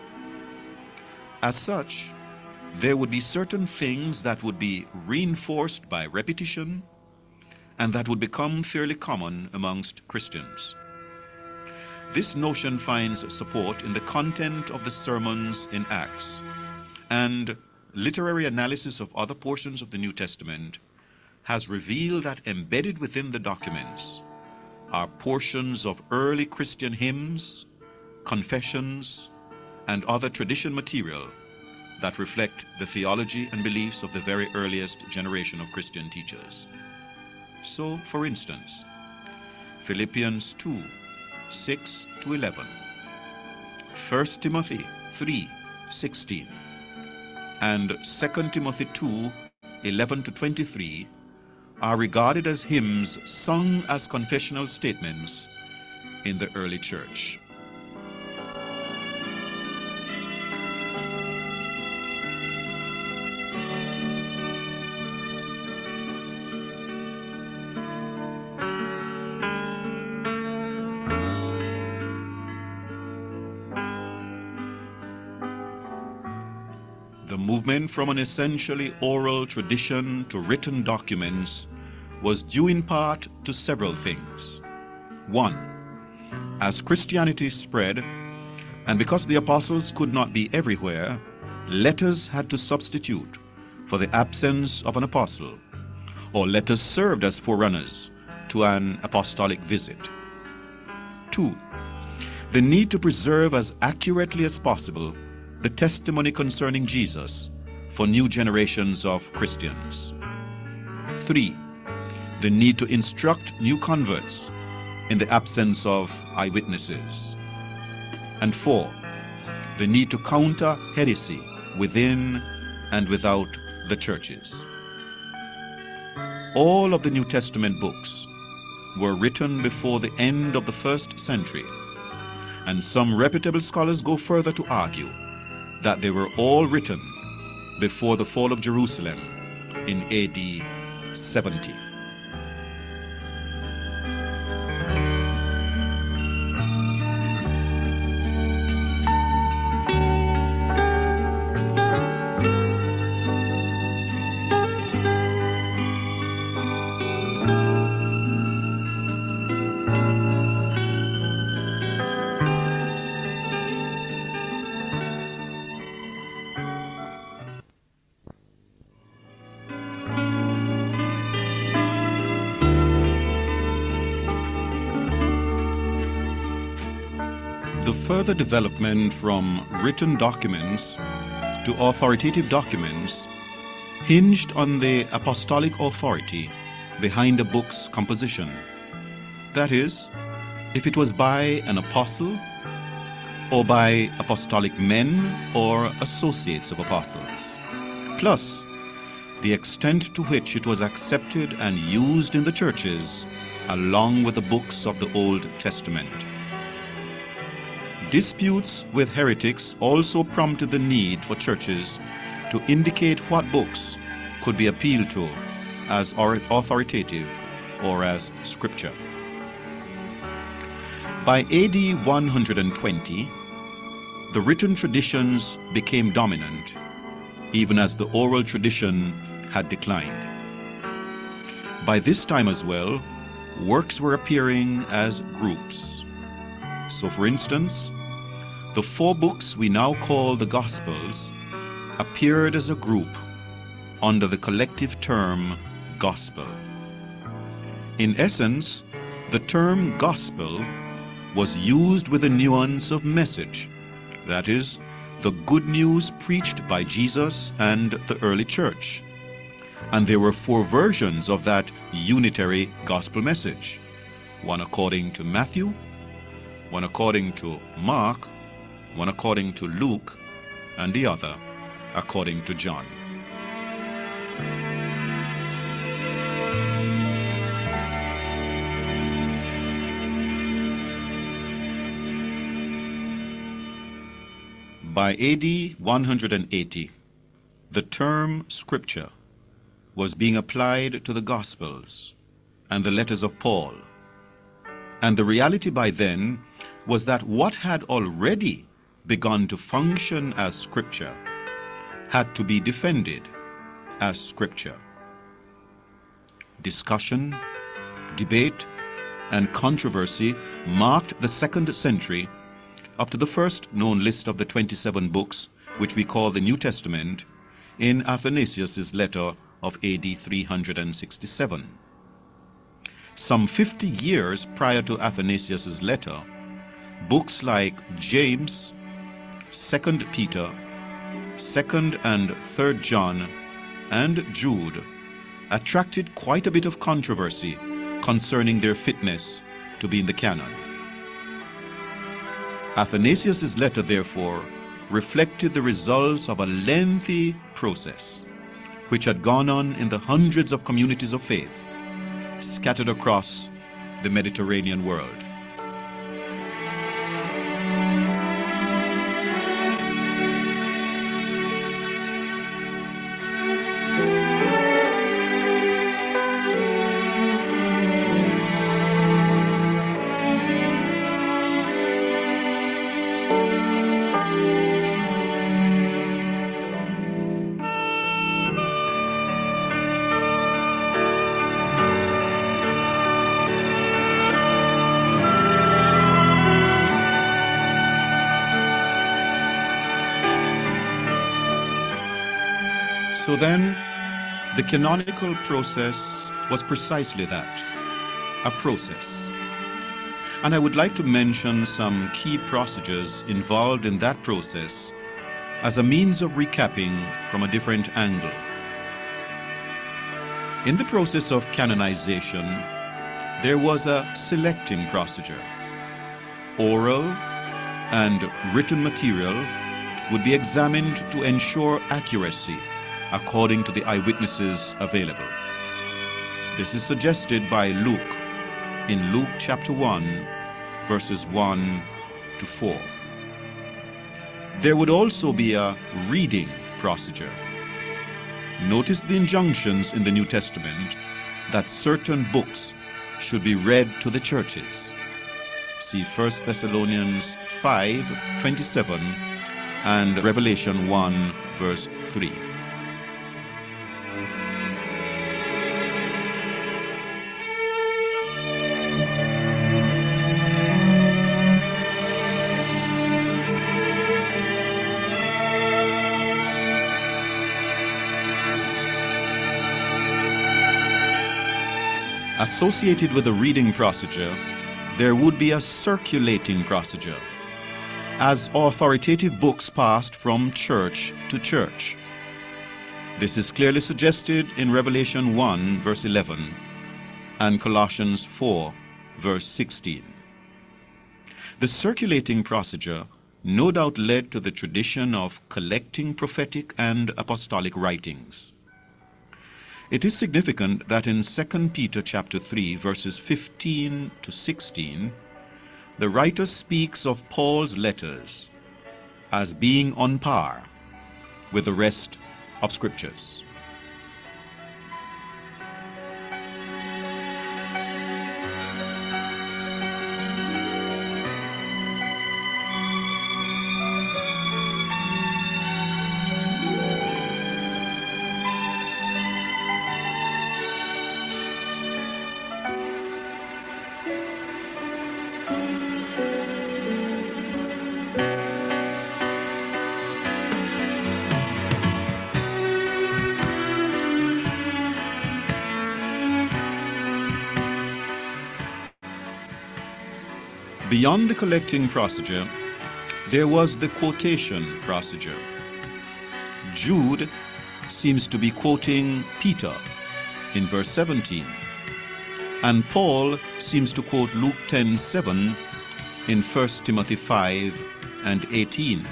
As such, there would be certain things that would be reinforced by repetition and that would become fairly common amongst Christians. This notion finds support in the content of the sermons in Acts, and literary analysis of other portions of the New Testament has revealed that embedded within the documents are portions of early Christian hymns, confessions, and other tradition material that reflect the theology and beliefs of the very earliest generation of Christian teachers. So, for instance, Philippians 2, 6 to 11, 1 Timothy 3, 16, and 2 Timothy 2, 11 to 23 are regarded as hymns sung as confessional statements in the early church. The movement from an essentially oral tradition to written documents was due in part to several things. One, as Christianity spread, and because the apostles could not be everywhere, letters had to substitute for the absence of an apostle, or letters served as forerunners to an apostolic visit. Two, the need to preserve as accurately as possible the testimony concerning Jesus for new generations of Christians. 3, the need to instruct new converts in the absence of eyewitnesses. And 4, the need to counter heresy within and without the churches. All of the New Testament books were written before the end of the 1st century, and some reputable scholars go further to argue that they were all written before the fall of Jerusalem in AD 70. The further development from written documents to authoritative documents hinged on the apostolic authority behind a book's composition that is, if it was by an apostle or by apostolic men or associates of apostles, plus the extent to which it was accepted and used in the churches along with the books of the Old Testament. Disputes with heretics also prompted the need for churches to indicate what books could be appealed to as authoritative or as scripture. By AD 120, the written traditions became dominant, even as the oral tradition had declined. By this time as well, works were appearing as groups. So, for instance, the 4 books we now call the Gospels appeared as a group under the collective term Gospel. In essence, the term Gospel was used with a nuance of message, that is, the good news preached by Jesus and the early church. And there were 4 versions of that unitary gospel message, one according to Matthew, one according to Mark, one according to Luke, and the other according to John. By AD 180, the term Scripture was being applied to the Gospels and the letters of Paul. And the reality by then was that what had already begun to function as Scripture had to be defended as Scripture. Discussion, debate, and controversy marked the 2nd century up to the first known list of the 27 books, which we call the New Testament, in Athanasius' letter of AD 367. Some 50 years prior to Athanasius' letter, books like James, 2 Peter, 2 and 3 John, and Jude attracted quite a bit of controversy concerning their fitness to be in the canon. Athanasius' letter, therefore, reflected the results of a lengthy process which had gone on in the hundreds of communities of faith scattered across the Mediterranean world. So then, the canonical process was precisely that, a process. And I would like to mention some key procedures involved in that process as a means of recapping from a different angle. In the process of canonization, there was a selecting procedure. Oral and written material would be examined to ensure accuracy according to the eyewitnesses available. This is suggested by Luke in Luke chapter 1, verses 1 to 4. There would also be a reading procedure. Notice the injunctions in the New Testament that certain books should be read to the churches. See 1 Thessalonians 5:27 and Revelation 1, verse 3. Associated with the reading procedure, there would be a circulating procedure, as authoritative books passed from church to church. This is clearly suggested in Revelation 1, verse 11, and Colossians 4, verse 16. The circulating procedure no doubt led to the tradition of collecting prophetic and apostolic writings. It is significant that in 2 Peter chapter 3, verses 15 to 16, the writer speaks of Paul's letters as being on par with the rest of scriptures. Beyond the collecting procedure, there was the quotation procedure. Jude seems to be quoting Peter in verse 17, and Paul seems to quote Luke 10:7 in 1 Timothy 5 and 18.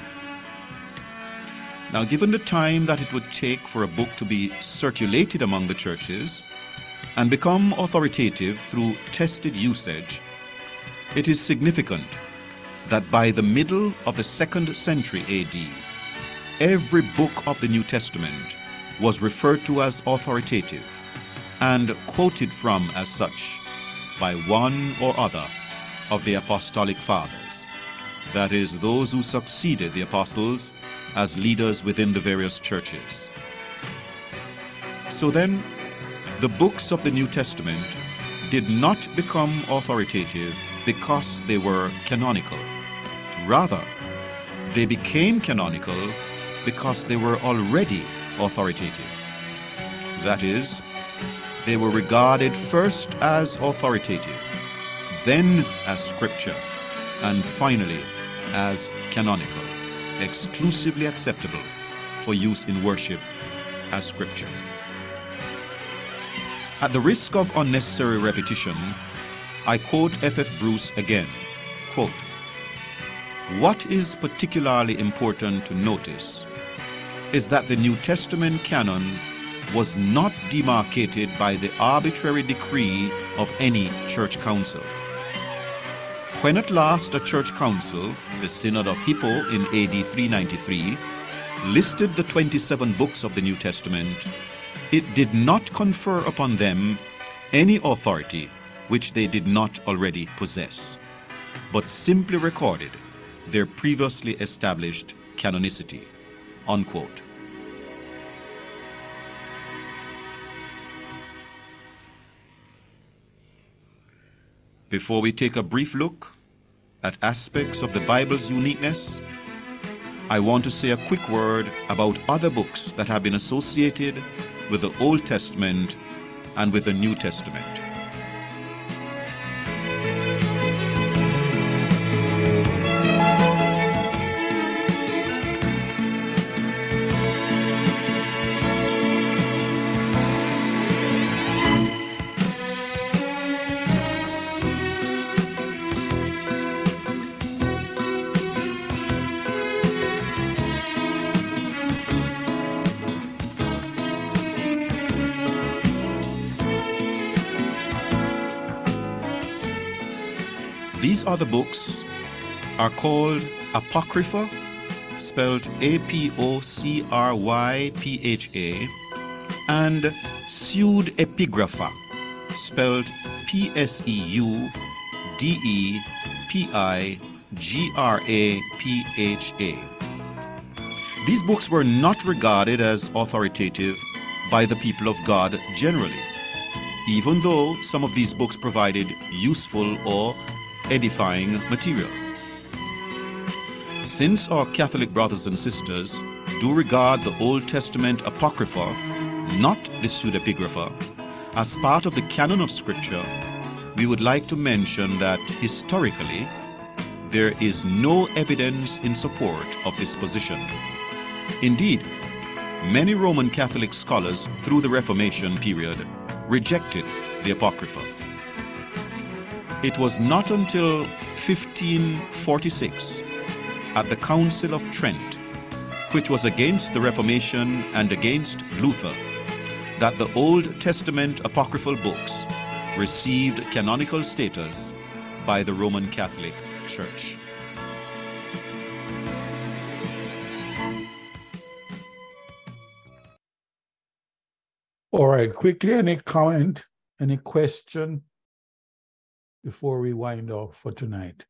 Now, given the time that it would take for a book to be circulated among the churches and become authoritative through tested usage, it is significant that by the middle of the 2nd century AD, every book of the New Testament was referred to as authoritative and quoted from as such by one or other of the apostolic fathers, that is, those who succeeded the apostles as leaders within the various churches. So then, the books of the New Testament did not become authoritative because they were canonical. Rather, they became canonical because they were already authoritative. That is, they were regarded first as authoritative, then as scripture, and finally as canonical, exclusively acceptable for use in worship as scripture. At the risk of unnecessary repetition, I quote F.F. Bruce again, quote, "What is particularly important to notice is that the New Testament canon was not demarcated by the arbitrary decree of any church council. When at last a church council, the Synod of Hippo in AD 393, listed the 27 books of the New Testament, it did not confer upon them any authority which they did not already possess, but simply recorded their previously established canonicity." Unquote. Before we take a brief look at aspects of the Bible's uniqueness, I want to say a quick word about other books that have been associated with the Old Testament and with the New Testament. These other books are called Apocrypha, spelled Apocrypha, and Pseudepigrapha, spelled Pseudepigrapha. These books were not regarded as authoritative by the people of God generally, even though some of these books provided useful or edifying material. Since our Catholic brothers and sisters do regard the Old Testament Apocrypha, not the Pseudepigrapha, as part of the canon of Scripture, we would like to mention that historically, there is no evidence in support of this position. Indeed, many Roman Catholic scholars through the Reformation period rejected the Apocrypha. It was not until 1546, at the Council of Trent, which was against the Reformation and against Luther, that the Old Testament apocryphal books received canonical status by the Roman Catholic Church. All right, quickly, any comment, any question before we wind up for tonight?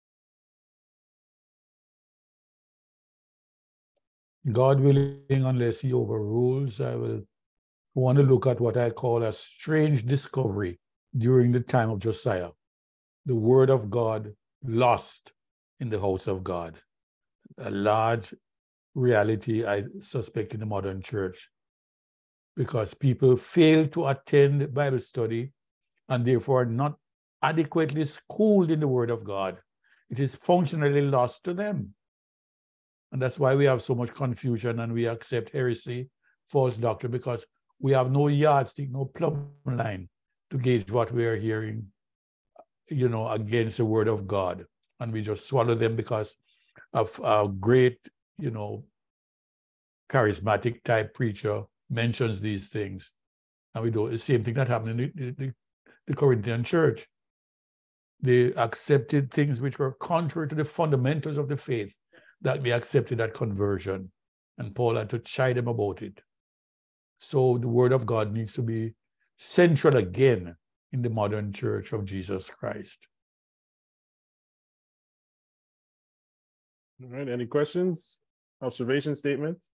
God willing, unless he overrules, I want to look at what I call a strange discovery during the time of Josiah. The word of God lost in the house of God. A large reality, I suspect, in the modern church, because people fail to attend Bible study and therefore are not adequately schooled in the word of God. It is functionally lost to them. And that's why we have so much confusion and we accept heresy, false doctrine, because we have no yardstick, no plumb line to gauge what we are hearing, against the word of God. And we just swallow them because of a great, charismatic type preacher mentions these things. And we do the same thing that happened in the Corinthian church. They accepted things which were contrary to the fundamentals of the faith that we accepted at conversion. And Paul had to chide them about it. So the word of God needs to be central again in the modern church of Jesus Christ. All right, any questions, observation statements?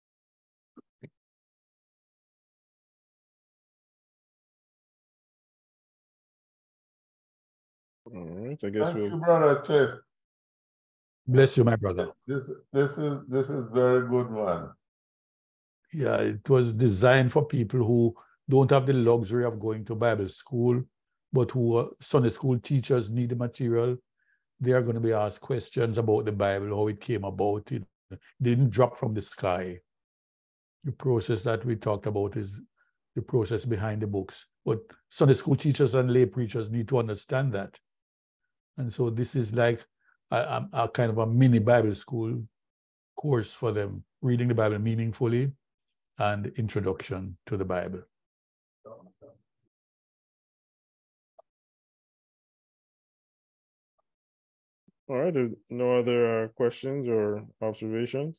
All right, I guess Thank you, Brother Chief. Bless you, my brother. This is very good, man. Yeah, it was designed for people who don't have the luxury of going to Bible school, but who are Sunday school teachers need the material. They are going to be asked questions about the Bible, how it came about. It didn't drop from the sky. The process that we talked about is the process behind the books. But Sunday school teachers and lay preachers need to understand that. And so this is like a kind of a mini Bible school course for them, reading the Bible meaningfully and introduction to the Bible. All right, there's no other questions or observations?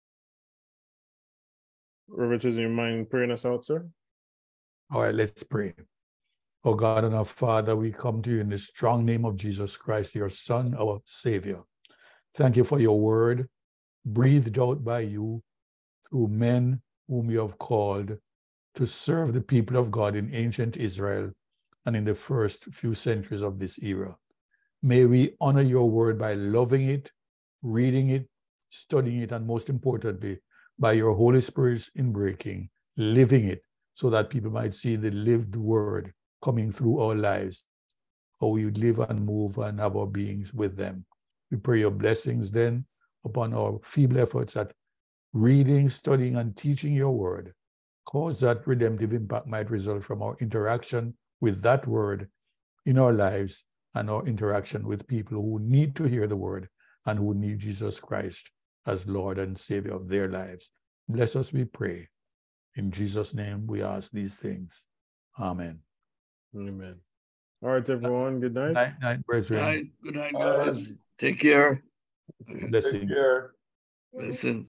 Reverend, is in your mind praying us out, sir? All right, let's pray. Oh God and our Father, we come to you in the strong name of Jesus Christ, your Son, our Savior. Thank you for your word, breathed out by you through men whom you have called to serve the people of God in ancient Israel and in the first few centuries of this era. May we honor your word by loving it, reading it, studying it, and most importantly, by your Holy Spirit's inbreaking, living it, so that people might see the lived word coming through our lives, how we live and move and have our beings with them. We pray your blessings then upon our feeble efforts at reading, studying, and teaching your word. Cause that redemptive impact might result from our interaction with that word in our lives and our interaction with people who need to hear the word and who need Jesus Christ as Lord and Savior of their lives. Bless us, we pray. In Jesus' name we ask these things. Amen. Amen. All right, everyone. Good night. Night, night, brethren. Good night, guys. Take care. Blessing. Take care. Listen.